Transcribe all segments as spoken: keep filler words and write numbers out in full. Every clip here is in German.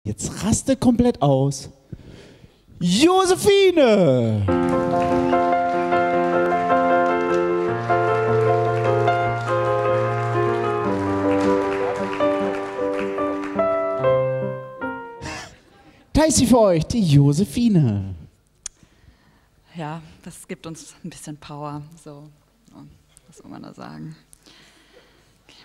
Jetzt rastet komplett aus. Josephine! Da ist sie für euch, die Josephine. Ja, das gibt uns ein bisschen Power. So, was soll man da sagen? Okay.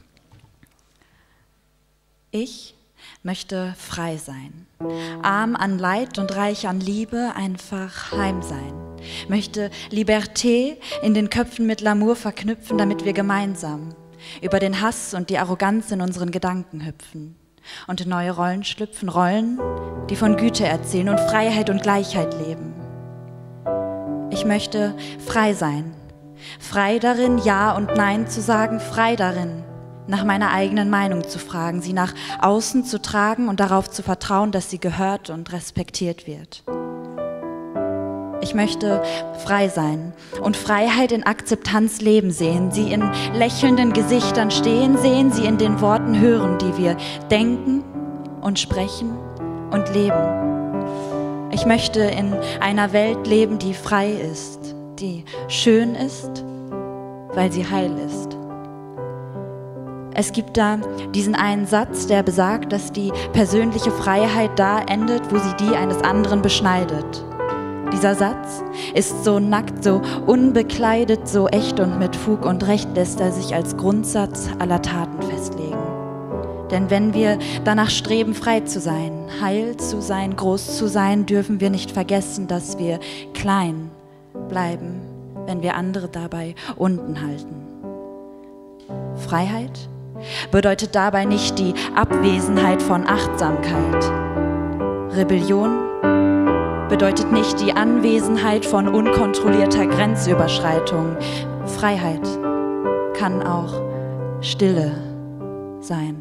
Ich möchte frei sein, arm an Leid und reich an Liebe, einfach heim sein. Möchte Liberté in den Köpfen mit L'amour verknüpfen, damit wir gemeinsam über den Hass und die Arroganz in unseren Gedanken hüpfen und in neue Rollen schlüpfen, Rollen, die von Güte erzählen und Freiheit und Gleichheit leben. Ich möchte frei sein, frei darin, Ja und Nein zu sagen, frei darin, nach meiner eigenen Meinung zu fragen, sie nach außen zu tragen und darauf zu vertrauen, dass sie gehört und respektiert wird. Ich möchte frei sein und Freiheit in Akzeptanz leben sehen, sie in lächelnden Gesichtern stehen sehen, sie in den Worten hören, die wir denken und sprechen und leben. Ich möchte in einer Welt leben, die frei ist, die schön ist, weil sie heil ist. Es gibt da diesen einen Satz, der besagt, dass die persönliche Freiheit da endet, wo sie die eines anderen beschneidet. Dieser Satz ist so nackt, so unbekleidet, so echt und mit Fug und Recht lässt er sich als Grundsatz aller Taten festlegen. Denn wenn wir danach streben, frei zu sein, heil zu sein, groß zu sein, dürfen wir nicht vergessen, dass wir klein bleiben, wenn wir andere dabei unten halten. Freiheit bedeutet dabei nicht die Abwesenheit von Achtsamkeit. Rebellion bedeutet nicht die Anwesenheit von unkontrollierter Grenzüberschreitung. Freiheit kann auch Stille sein.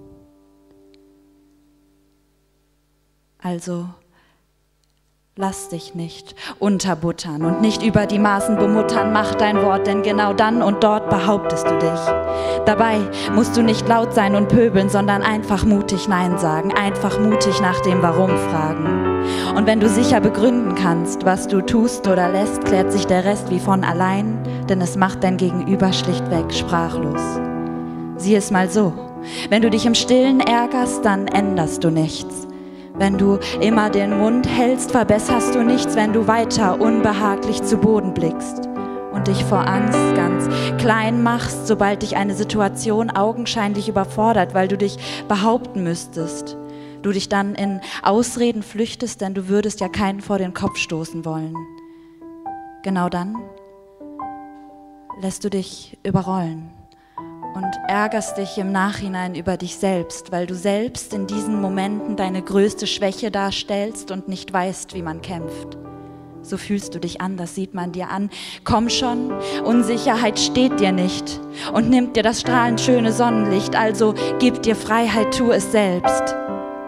Also lass dich nicht unterbuttern und nicht über die Maßen bemuttern, mach dein Wort, denn genau dann und dort behauptest du dich. Dabei musst du nicht laut sein und pöbeln, sondern einfach mutig Nein sagen, einfach mutig nach dem Warum fragen. Und wenn du sicher begründen kannst, was du tust oder lässt, klärt sich der Rest wie von allein, denn es macht dein Gegenüber schlichtweg sprachlos. Sieh es mal so, wenn du dich im Stillen ärgerst, dann änderst du nichts. Wenn du immer den Mund hältst, verbesserst du nichts, wenn du weiter unbehaglich zu Boden blickst und dich vor Angst ganz klein machst, sobald dich eine Situation augenscheinlich überfordert, weil du dich behaupten müsstest. Du dich dann in Ausreden flüchtest, denn du würdest ja keinen vor den Kopf stoßen wollen. Genau dann lässt du dich überrollen und ärgerst dich im Nachhinein über dich selbst, weil du selbst in diesen Momenten deine größte Schwäche darstellst und nicht weißt, wie man kämpft. So fühlst du dich an, das sieht man dir an. Komm schon, Unsicherheit steht dir nicht und nimmt dir das strahlend schöne Sonnenlicht, also gib dir Freiheit, tu es selbst.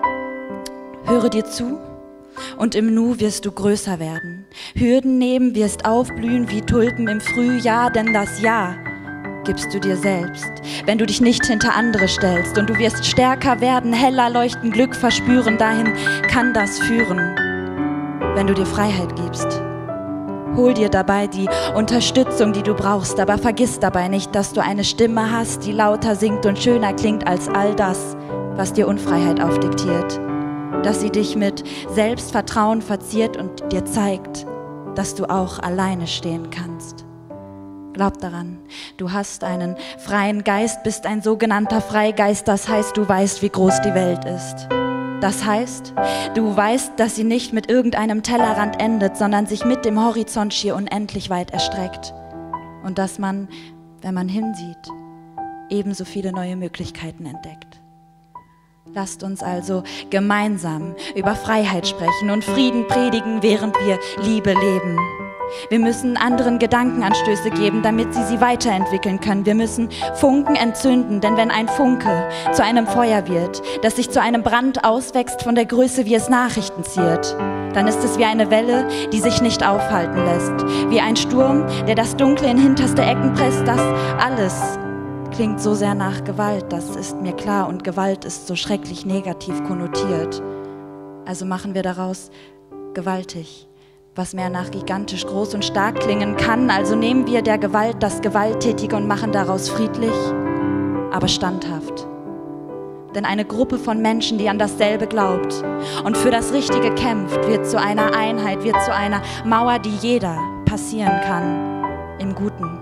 Höre dir zu und im Nu wirst du größer werden. Hürden nehmen, wirst aufblühen wie Tulpen im Frühjahr, denn das Ja gibst du dir selbst, wenn du dich nicht hinter andere stellst. Und du wirst stärker werden, heller leuchten, Glück verspüren. Dahin kann das führen, wenn du dir Freiheit gibst. Hol dir dabei die Unterstützung, die du brauchst, aber vergiss dabei nicht, dass du eine Stimme hast, die lauter singt und schöner klingt als all das, was dir Unfreiheit aufdiktiert. Dass sie dich mit Selbstvertrauen verziert und dir zeigt, dass du auch alleine stehen kannst. Glaub daran, du hast einen freien Geist, bist ein sogenannter Freigeist, das heißt, du weißt, wie groß die Welt ist. Das heißt, du weißt, dass sie nicht mit irgendeinem Tellerrand endet, sondern sich mit dem Horizont schier unendlich weit erstreckt. Und dass man, wenn man hinsieht, ebenso viele neue Möglichkeiten entdeckt. Lasst uns also gemeinsam über Freiheit sprechen und Frieden predigen, während wir Liebe leben. Wir müssen anderen Gedankenanstöße geben, damit sie sie weiterentwickeln können. Wir müssen Funken entzünden, denn wenn ein Funke zu einem Feuer wird, das sich zu einem Brand auswächst von der Größe, wie es Nachrichten ziert, dann ist es wie eine Welle, die sich nicht aufhalten lässt. Wie ein Sturm, der das Dunkle in hinterste Ecken presst, das alles klingt so sehr nach Gewalt, das ist mir klar, und Gewalt ist so schrecklich negativ konnotiert. Also machen wir daraus gewaltig, was mehr nach gigantisch groß und stark klingen kann. Also nehmen wir der Gewalt das Gewalttätige und machen daraus friedlich, aber standhaft. Denn eine Gruppe von Menschen, die an dasselbe glaubt und für das Richtige kämpft, wird zu einer Einheit, wird zu einer Mauer, die jeder passieren kann, im Guten.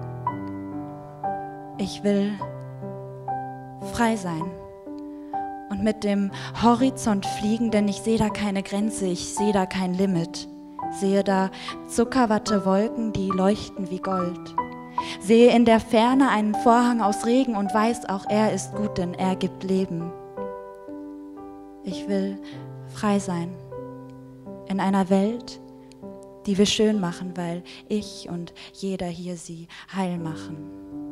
Ich will frei sein und mit dem Horizont fliegen, denn ich sehe da keine Grenze, ich sehe da kein Limit. Sehe da Zuckerwattewolken, die leuchten wie Gold. Sehe in der Ferne einen Vorhang aus Regen und weiß, auch er ist gut, denn er gibt Leben. Ich will frei sein in einer Welt, die wir schön machen, weil ich und jeder hier sie heil machen.